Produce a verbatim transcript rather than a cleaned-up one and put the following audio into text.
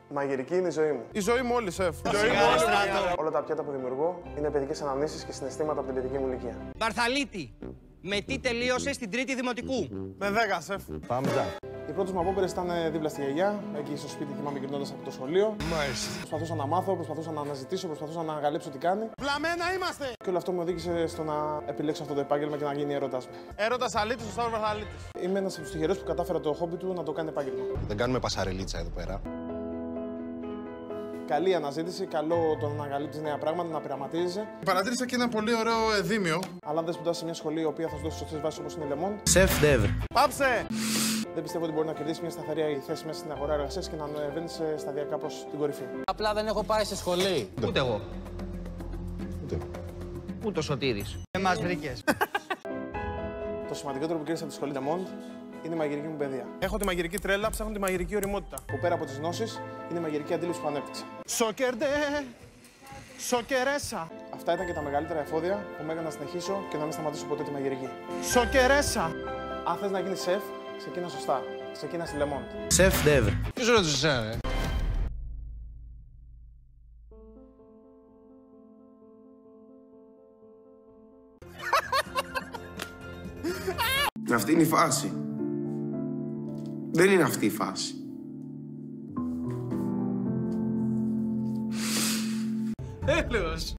Μαγειρική είναι η ζωή μου. Η ζωή μου όλη, σεφ. Η ζωή μου όλη. Όλα τα πιάτα που δημιουργώ είναι παιδικές αναμνήσεις και συναισθήματα από την παιδική μου ηλικία. Βαρθαλίτη, με τι τελείωσε στην τρίτη δημοτικού? Με δέκα, σεφ. Πάμε. Οι πρώτες μου απόπειρες ήταν δίπλα στη γιαγιά, εκεί στο σπίτι θυμάμαι γυρνώντας από το σχολείο. Μάλιστα. Προσπαθούσα να μάθω, προσπαθούσα να αναζητήσω, προσπαθούσα να ανακαλύψω τι κάνει. Βλαμμένα είμαστε. Και όλο αυτό με οδήγησε στο να επιλέξω αυτό το επάγγελμα και να γίνει έρωτας μου. Έρωτας αλήτης, ο Σταύρος Βαρθαλίτης. Είμαι ένας από τους τυχερούς που κατάφερα το χόμπι του να το κάνει επάγγελμα. Δεν κάνουμε πασαρελίτσα εδώ πέρα. Καλή αναζήτηση, καλό το να ανακαλύπτεις νέα πράγματα, να πειραματίζεσαι. Παρατήρησα και ένα πολύ ωραίο εδήμιο. Αλλά αν δεν σπουδάσεις σε μια σχολή η οποία θα σου δώσει σωστές βάσεις όπως είναι η Λεμόν, Σεφ Ντεύρ. Πάψε! δεν πιστεύω ότι μπορεί να κερδίσει μια σταθερή θέση μέσα στην αγορά εργασίας και να ανεβαίνει σταδιακά προς την κορυφή. Απλά δεν έχω πάει σε σχολή. Ούτε εγώ. Ούτε. Ούτε ο Σωτήρης. Δεν μας βρήκες. Το σημαντικότερο που κέρδισα από τη σχολή Ντεμόντ είναι η μαγειρική μου παιδεία. Έχω τη μαγειρική τρέλα, ψάχνω τη μαγειρική ωριμότητα. Που πέρα από τις γνώσεις είναι η μαγειρική αντίληψη που ανέπτυξα. Σοκερντέ! Σοκερέσα! Αυτά ήταν και τα μεγαλύτερα εφόδια που με έκαναν να συνεχίσω και να μην σταματήσω ποτέ τη μαγειρική. Σοκερέσα! Αν θες να γίνεις σεφ, ξεκίνα σωστά. Ξεκίνα στη Λεμόντ. Σεφ Ντεύρ. Ποιος ρώτησε εσένα, ρε? Αυτή είναι η φάση. Δεν είναι αυτή η φάση. Έλεος!